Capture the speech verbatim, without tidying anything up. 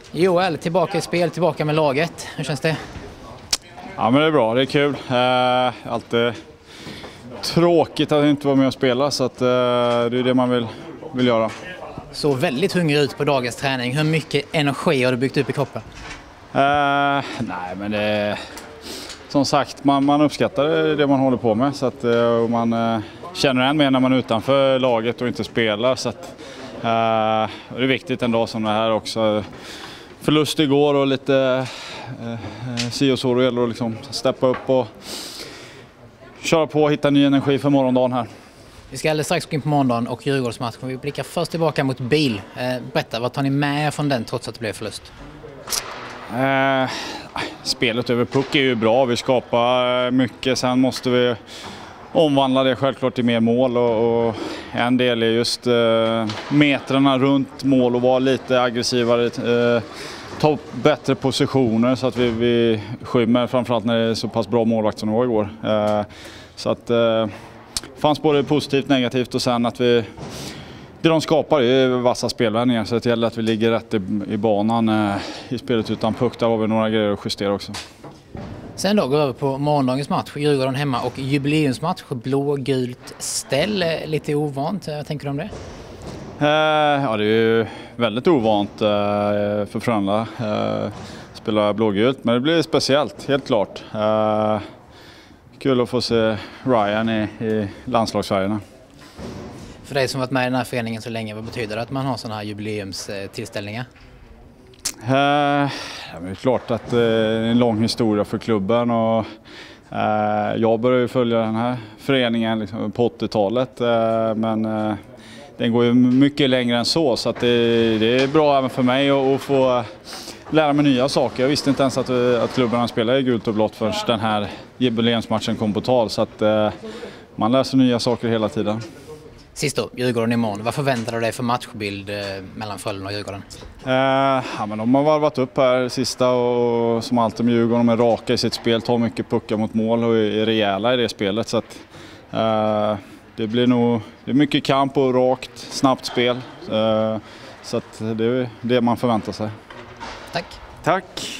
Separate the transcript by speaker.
Speaker 1: Joel, tillbaka i spel, tillbaka med laget. Hur känns det?
Speaker 2: Ja, men det är bra, det är kul. Eh, alltid tråkigt att inte vara med och spela, så att, eh, det är det man vill, vill göra.
Speaker 1: Så väldigt hungrig ut på dagens träning. Hur mycket energi har du byggt upp i kroppen?
Speaker 2: Eh, nej, men det som sagt, man, man uppskattar det man håller på med, så att, och man eh, känner än mer när man är utanför laget och inte spelar, så att, eh, det är viktigt en dag som det här också. Förlust igår och lite eh, si och så, då gäller att liksom steppa upp och köra på och hitta ny energi för morgondagen här.
Speaker 1: Vi ska alldeles strax gå in på morgondagen och Djurgårdsmatchen. Vi blickar först tillbaka mot Bil. Eh, berätta, vad tar ni med från den trots att det blev förlust?
Speaker 2: Eh, spelet över puck är ju bra, vi skapar mycket, sen måste vi omvandla det självklart till mer mål, och, och en del är just eh, metrarna runt mål och vara lite aggressivare, eh, ta bättre positioner så att vi, vi skymmer, framförallt när det är så pass bra målvakt som det var igår. Eh, så att eh, fanns både positivt och negativt, och sen att vi det de skapar är vassa spelvändningar, så det gäller att vi ligger rätt i, i banan eh, i spelet utan puck. Där har vi några grejer att justera också.
Speaker 1: Sen då går vi över på morgondagens match. Djurgården hemma och jubileumsmatch. Blå-gult ställ. Lite ovant. Vad tänker du om det?
Speaker 2: Eh, ja, det är ju väldigt ovant eh, för Frölunda. Eh, spela blågult, men det blir speciellt, helt klart. Eh, kul att få se Ryan i, i landslagsfärgerna.
Speaker 1: För dig som varit med i den här föreningen så länge, vad betyder det att man har sådana här jubileumstillställningar?
Speaker 2: Eh, ja, det är klart att det är en lång historia för klubben, och eh, jag började ju följa den här föreningen liksom på åttiotalet, eh, men eh, den går ju mycket längre än så, så att det, det är bra även för mig att, att få lära mig nya saker. Jag visste inte ens att, att klubbarna spelar i gult och blått förrän den här jubileumsmatchen kom på tal, så att eh, man lär sig nya saker hela tiden.
Speaker 1: Sist då, Djurgården imorgon. Vad förväntar du dig för matchbild eh, mellan Frölunda och Djurgården?
Speaker 2: Eh, ja, men de har varvat upp här sista, och som alltid med Djurgården, de är raka i sitt spel, tar mycket puckar mot mål och är rejäla i det spelet. Så att, eh, det blir nog det är mycket kamp och rakt, snabbt spel. Eh, så att det är det man förväntar sig.
Speaker 1: Tack.
Speaker 2: Tack.